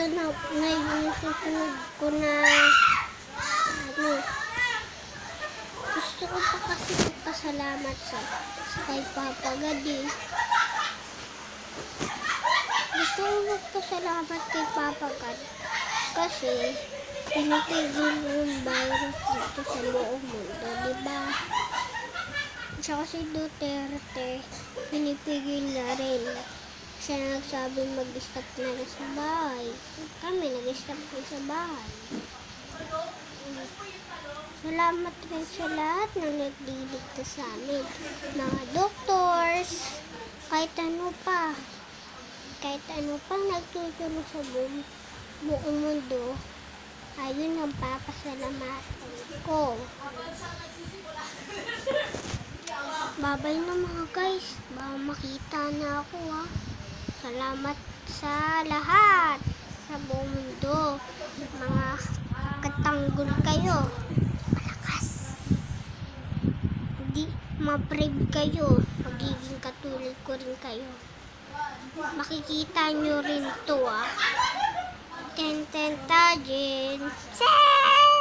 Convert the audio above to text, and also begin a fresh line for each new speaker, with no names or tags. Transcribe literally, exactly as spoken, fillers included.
na, na yung susunod ko na ano, gusto ko pa kasi magpasalamat sa, sa kay Papa God eh. Gusto ko magpasalamat kay Papa God kasi pinipigil yung virus dito sa buong mundo, diba? Tsaka si Duterte, pinipigil na rin. Siya na nagsabing mag-stop na rin sa bahay. Kami nag-stop na sa bahay. Salamat rin sa lahat na nagliligtas sa amin. Mga doctors, kahit ano pa. Kahit ano pa nagtutulong sa buong, buong mundo. Ayun ang papasalamatan ko. Babay na mga guys. Baka makita na ako ha. Salamat sa lahat sa buong mundo. Mga katanggol kayo. Malakas. Hindi ma-brave kayo. Magiging katulad ko rin kayo. Makikita nyo rin to ah. Ten ten tajin.